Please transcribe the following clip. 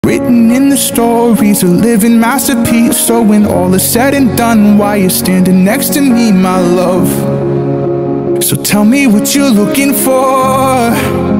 Written in the stories, a living masterpiece. So when all is said and done, why you're standing next to me, my love? So tell me what you're looking for.